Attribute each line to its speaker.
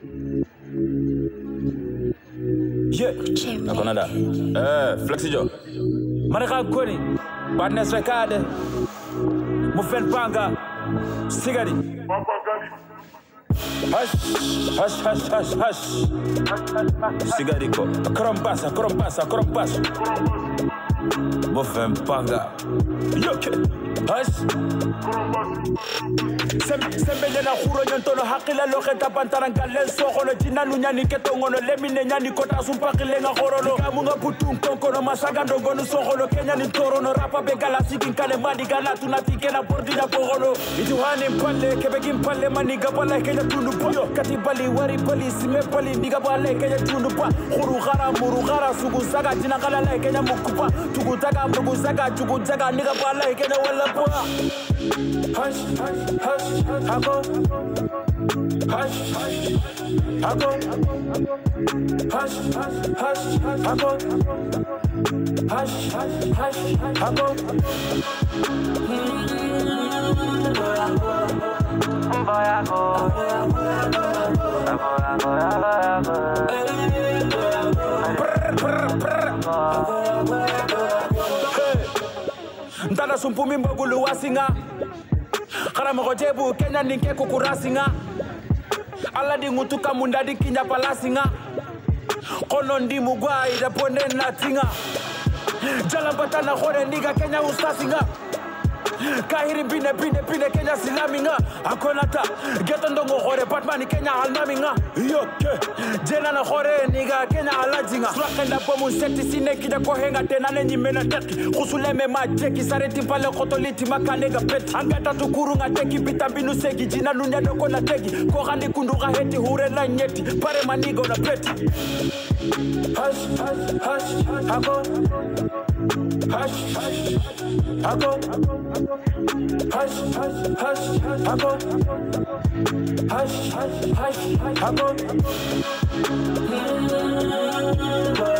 Speaker 1: Yeah, nakonada. Flexijo. Marika Koni, Badness Rekade, Mufen Panga, Sigari. Hush, hush, hush, hush, hush. Sigarico, Krompas. Mufen Panga. Yoke, hush. Sembele na khuro nyontolo hakila loketa pantaranga lenso kholo jina lunyani ketongono lemine nyani kota sumpakile nga khorolo kamunga putung konkono masaga ndongonu sokholo kenya ni torono rapa begala sikin kale madi gala tunatike na bordi na pogolo ituhani mpalle kebeki mpalle maniga pala kenya tundupa katibali wari polisi me pali ndiga pala kenya tundupa khuru khara muru khara sugu saga jina kala la kenya mukupa tukutaka mugu saga tukutaka ndiga pala kenya wala pa hush hush hush Hago hush Hago hush hush Hago hush hush Hago Ndana sumpumi mbogulu wasinga Karama kojebu Kenya ninke kukurasinga Aladi ngutuka mundadi kinya palasinga Kono ndi mugwai da pone natinga Jalambata khore niga Kenya ustasinga Kahiri bine Kenya silaminga Akonata Geto ndongo khore Batman Kenya alnaminga Yoke Jena na khore niga Kenya alazinga Swakenda pomu seti sineki da kohenga Tenane nyimena teki Khusuleme majeki Sareti pale khotoliti makanega peti Angata tukuru nga teki Bitambinu segi Jina nunya doko na teki Kohani kunduga heti hure na nyeti Pare manigo na peti Hush, hush, hush, Hago Hush, hush, Hago Hush, hush, hush, Hago Hush, hush, hush, Hago